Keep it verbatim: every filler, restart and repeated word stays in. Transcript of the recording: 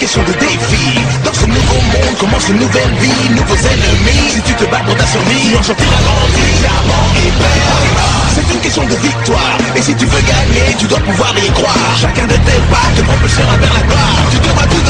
question de défi. Dans ce nouveau monde commence une nouvelle vie, nouveaux ennemis. Si tu te bats pour ta survie, en sortir à grandi, diamant et perdre. C'est une question de victoire, et si tu veux gagner, tu dois pouvoir y croire. Chacun de tes pas te propulsera vers la gloire. Tu devras tout